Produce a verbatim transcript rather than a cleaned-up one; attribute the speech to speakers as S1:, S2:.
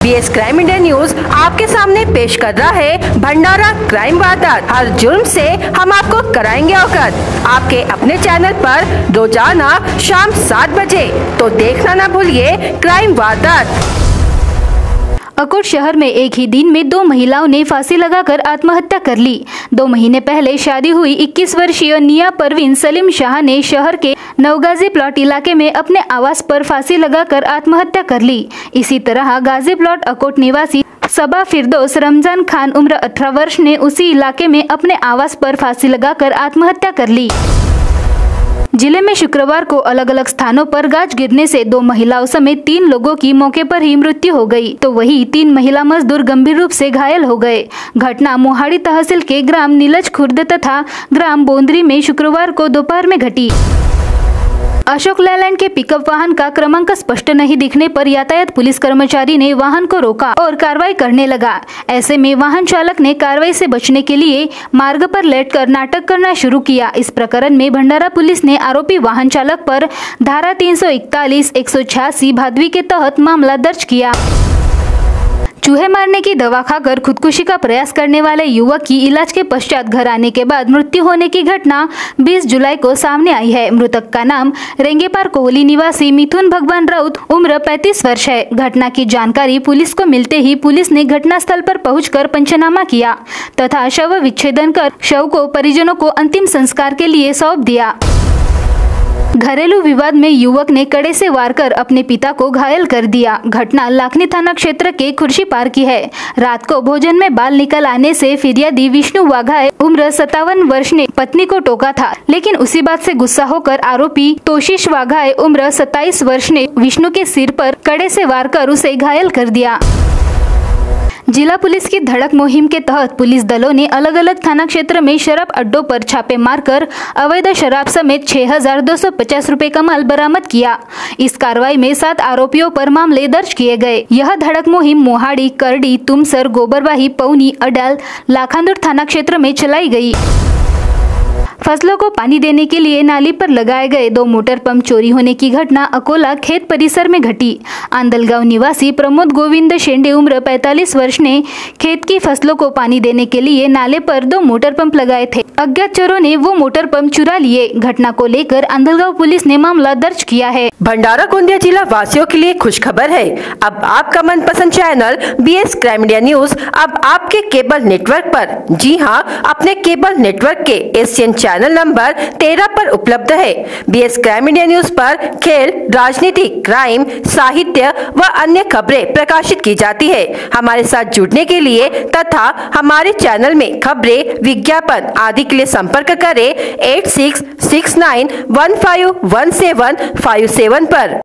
S1: BS crime India news आपके सामने पेश कर रहा है भंडारा क्राइम वारदात। हर जुर्म से हम आपको कराएंगे अवगत। आपके अपने चैनल पर रोजाना शाम सात बजे, तो देखना ना भूलिए क्राइम वारदात।
S2: अकोट शहर में एक ही दिन में दो महिलाओं ने फांसी लगाकर आत्महत्या कर ली। दो महीने पहले शादी हुई इक्कीस वर्षीय निया परवीन सलीम शाह ने शहर के नवगाजी प्लॉट इलाके में अपने आवास पर फांसी लगाकर आत्महत्या कर ली। इसी तरह गाजी प्लॉट अकोट निवासी सबा फिरदौस रमजान खान उम्र अठारह वर्ष ने उसी इलाके में अपने आवास पर फांसी लगाकर आत्महत्या कर ली। जिले में शुक्रवार को अलग अलग स्थानों पर गाज गिरने से दो महिलाओं समेत तीन लोगों की मौके पर ही मृत्यु हो गई, तो वही तीन महिला मजदूर गंभीर रूप से घायल हो गए। घटना मोहाड़ी तहसील के ग्राम नीलज खुर्द तथा ग्राम बोंदरी में शुक्रवार को दोपहर में घटी। अशोक लेलैंड के पिकअप वाहन का क्रमांक स्पष्ट नहीं दिखने पर यातायात पुलिस कर्मचारी ने वाहन को रोका और कार्रवाई करने लगा। ऐसे में वाहन चालक ने कार्रवाई से बचने के लिए मार्ग पर लेटकर नाटक करना शुरू किया। इस प्रकरण में भंडारा पुलिस ने आरोपी वाहन चालक पर धारा तीन सौ इकतालीस एक सौ छियासी भादवी के तहत मामला दर्ज किया। चूहे मारने की दवा खाकर खुदकुशी का प्रयास करने वाले युवक की इलाज के पश्चात घर आने के बाद मृत्यु होने की घटना बीस जुलाई को सामने आई है। मृतक का नाम रेंगेपार कोहली निवासी मिथुन भगवान राउत उम्र पैंतीस वर्ष है। घटना की जानकारी पुलिस को मिलते ही पुलिस ने घटनास्थल पर पहुंचकर पंचनामा किया तथा शव विच्छेदन कर शव को परिजनों को अंतिम संस्कार के लिए सौंप दिया। घरेलू विवाद में युवक ने कड़े से वार कर अपने पिता को घायल कर दिया। घटना लाखनी थाना क्षेत्र के खुर्शीपार की है। रात को भोजन में बाल निकल आने से फिरियादी विष्णु वाघाए उम्र सत्तावन वर्ष ने पत्नी को टोका था, लेकिन उसी बात से गुस्सा होकर आरोपी तोशीश वाघाए उम्र सत्ताईस वर्ष ने विष्णु के सिर पर कड़े से वार कर उसे घायल कर दिया। जिला पुलिस की धड़क मुहिम के तहत पुलिस दलों ने अलग अलग थाना क्षेत्र में शराब अड्डों पर छापे मारकर अवैध शराब समेत छह हजार दो सौ पचास रूपए का माल बरामद किया। इस कार्रवाई में सात आरोपियों पर मामले दर्ज किए गए। यह धड़क मुहिम मोहाड़ी, करडी, तुमसर, गोबरवाही, पौनी, अडाल, लाखांदूर थाना क्षेत्र में चलाई गई। फसलों को पानी देने के लिए नाली पर लगाए गए दो मोटर पंप चोरी होने की घटना अकोला खेत परिसर में घटी। आंदलगांव निवासी प्रमोद गोविंद शेंडे उम्र पैंतालीस वर्ष ने खेत की फसलों को पानी देने के लिए नाले पर दो मोटर पंप लगाए थे। अज्ञात चोरों ने वो मोटर पंप चुरा लिए। घटना को लेकर आंदलगांव पुलिस ने मामला दर्ज किया है।
S1: भंडारा गोंदिया जिला वासियों के लिए खुशखबर है। अब आपका मनपसंद channel BS crime India news अब आपके केबल नेटवर्क पर, जी हाँ, अपने केबल नेटवर्क के एशियन चैनल नंबर तेरह पर उपलब्ध है। बीएस क्राइम इंडिया न्यूज पर खेल, राजनीति, क्राइम, साहित्य व अन्य खबरें प्रकाशित की जाती है। हमारे साथ जुड़ने के लिए तथा हमारे चैनल में खबरें, विज्ञापन आदि के लिए संपर्क करें eight six six nine one five one seven five seven पर।